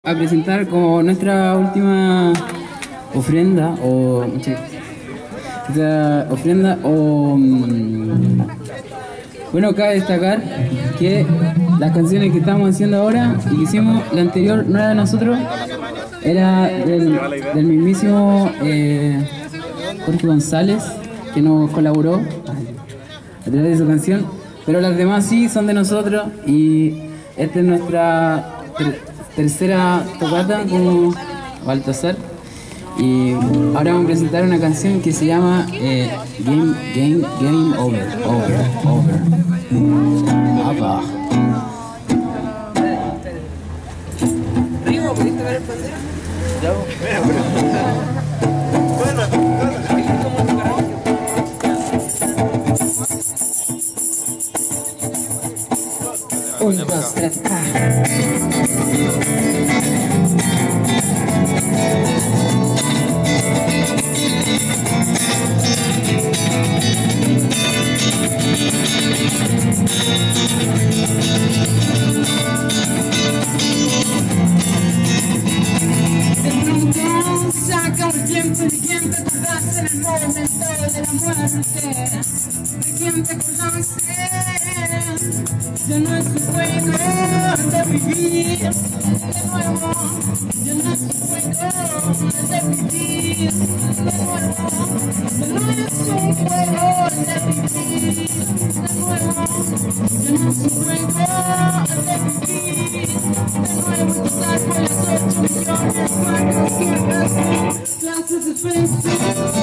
A presentar como nuestra última ofrenda bueno, cabe destacar que las canciones que estamos haciendo ahora y que hicimos, la anterior no era de nosotros, era del mismísimo Jorge González, que nos colaboró a través de su canción, pero las demás sí son de nosotros y esta es nuestra tercera tocata como Baltasar. Y ahora vamos a presentar una canción que se llama Game Over. Apa. Rigo, ¿pudiste ver el pandero? Ya. Un, dos, tres, saca un tiempo de quien te acordaste en el momento de la muerte, de quien te acordaste de nuestro juego de vivir de nuevo, de nuestro juego de vivir de nuevo, de nuestro juego de vivir de nuevo, de nuestro juego de vivir de nuevo, empezar con las 8 millones clases de Facebook.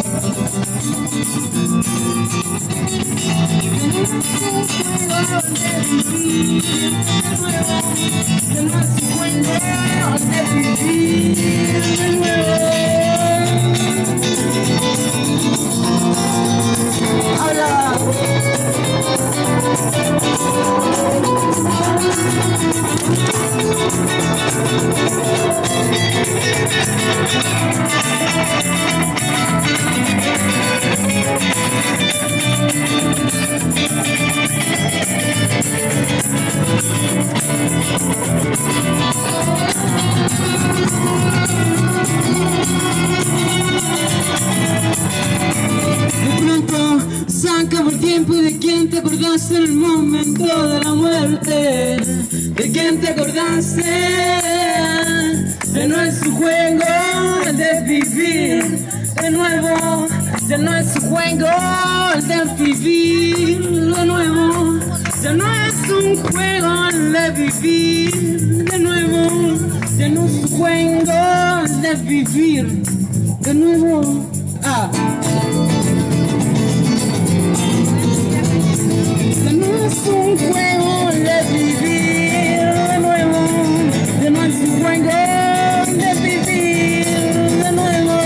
De nuestro juego de vivir de nuevo. Habla. Se acabó el tiempo y de quién te acordaste en el momento de la muerte, de quién te acordaste de nuestro juego de vivir de nuevo, de nuestro juego de vivir de nuevo, de nuestro juego de vivir de nuevo, de nuestro juego de vivir de nuevo. Es un juego de vivir de nuevo, de nuestro juego de vivir de nuevo.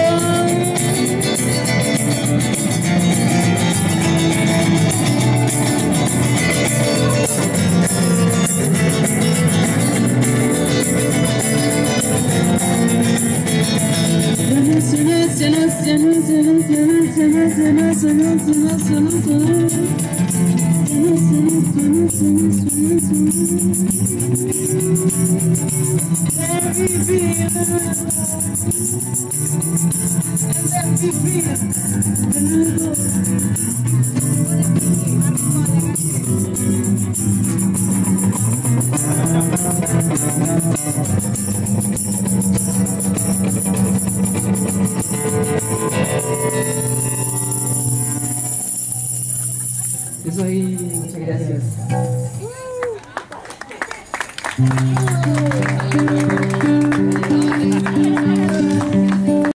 Eso ahí, muchas gracias.